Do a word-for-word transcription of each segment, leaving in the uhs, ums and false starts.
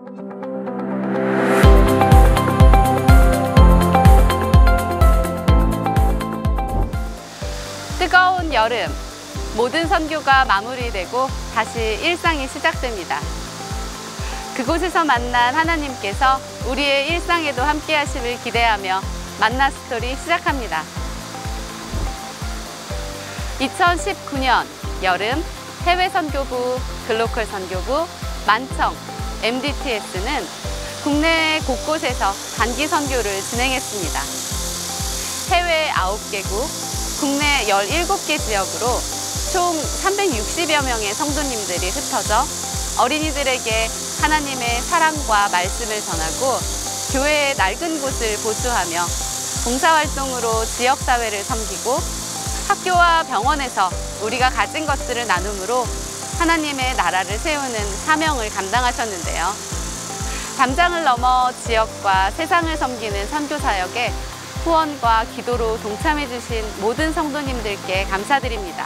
뜨거운 여름, 모든 선교가 마무리되고 다시 일상이 시작됩니다. 그곳에서 만난 하나님께서 우리의 일상에도 함께 하심을 기대하며 만나 스토리 시작합니다. 이천십구 년 여름 해외 선교부, 글로컬 선교부, 만청, 엠디티에스는 국내 곳곳에서 단기 선교를 진행했습니다. 해외 아홉 개국, 국내 열일곱 개 지역으로 총 삼백육십여 명의 성도님들이 흩어져 어린이들에게 하나님의 사랑과 말씀을 전하고 교회의 낡은 곳을 보수하며 봉사활동으로 지역사회를 섬기고 학교와 병원에서 우리가 가진 것들을 나눔으로 하나님의 나라를 세우는 사명을 감당하셨는데요. 담장을 넘어 지역과 세상을 섬기는 선교사역에 후원과 기도로 동참해 주신 모든 성도님들께 감사드립니다.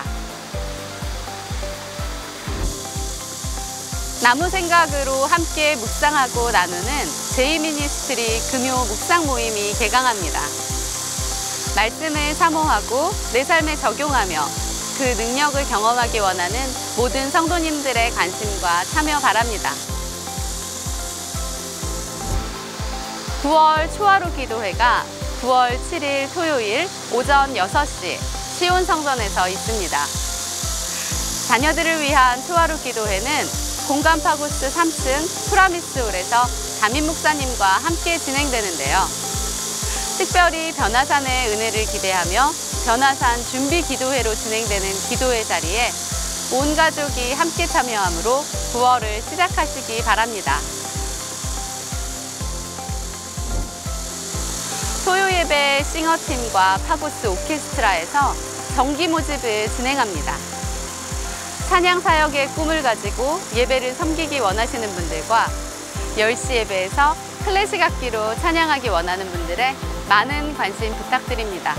나무 생각으로 함께 묵상하고 나누는 제이미니스트리 금요 묵상 모임이 개강합니다. 말씀을 사모하고 내 삶에 적용하며 그 능력을 경험하기 원하는 모든 성도님들의 관심과 참여 바랍니다. 구월 초하루 기도회가 구월 칠일 토요일 오전 여섯 시 시온성전에서 있습니다. 자녀들을 위한 초하루 기도회는 공간파고스 삼 층 프라미스홀에서 담임 목사님과 함께 진행되는데요. 특별히 변화산의 은혜를 기대하며 변화산 준비 기도회로 진행되는 기도회 자리에 온 가족이 함께 참여하므로 구월을 시작하시기 바랍니다. 토요 예배 싱어팀과 파고스 오케스트라에서 정기 모집을 진행합니다. 찬양 사역의 꿈을 가지고 예배를 섬기기 원하시는 분들과 열 시 예배에서 클래식 악기로 찬양하기 원하는 분들의 많은 관심 부탁드립니다.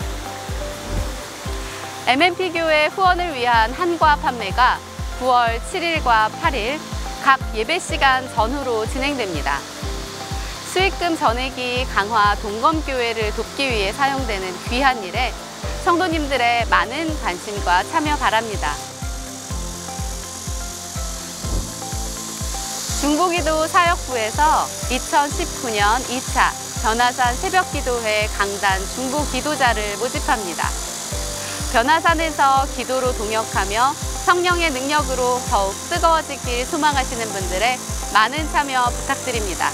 엠엠피 교회 후원을 위한 한과 판매가 구월 칠일과 팔일 각 예배 시간 전후로 진행됩니다. 수익금 전액이 강화 동검교회를 돕기 위해 사용되는 귀한 일에 성도님들의 많은 관심과 참여 바랍니다. 중보기도 사역부에서 이천십구 년 이 차 변화산 새벽기도회 강단 중보기도자를 모집합니다. 변화산에서 기도로 동역하며 성령의 능력으로 더욱 뜨거워지길 소망하시는 분들의 많은 참여 부탁드립니다.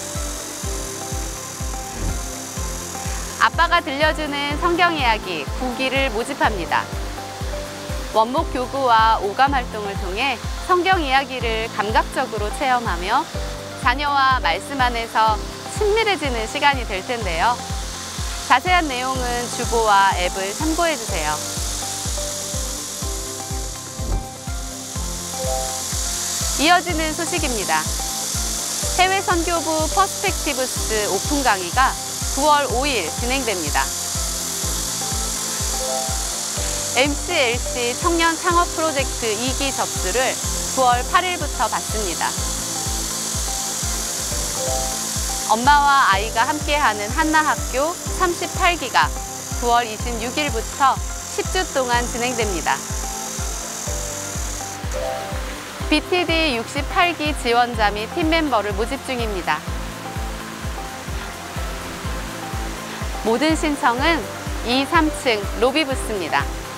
아빠가 들려주는 성경 이야기 구 기를 모집합니다. 원목 교구와 오감 활동을 통해 성경 이야기를 감각적으로 체험하며 자녀와 말씀 안에서 친밀해지는 시간이 될 텐데요. 자세한 내용은 주보와 앱을 참고해 주세요. 이어지는 소식입니다. 해외 선교부 퍼스펙티브스 오픈 강의가 구월 오일 진행됩니다. 엠씨엘씨 청년 창업 프로젝트 이 기 접수를 구월 팔일부터 받습니다. 엄마와 아이가 함께하는 한나학교 삼십팔 기가 구월 이십육일부터 십 주 동안 진행됩니다. 비티디 육십팔 기 지원자 및 팀멤버를 모집 중입니다. 모든 신청은 이, 삼 층 로비 부스입니다.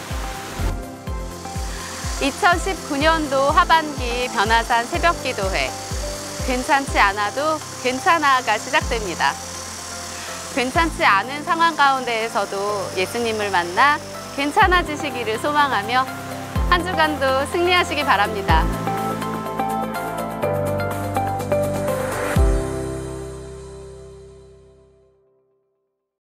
이천십구 년도 하반기 변화산 새벽기도회 괜찮지 않아도 괜찮아가 시작됩니다. 괜찮지 않은 상황 가운데에서도 예수님을 만나 괜찮아지시기를 소망하며 한 주간도 승리하시기 바랍니다.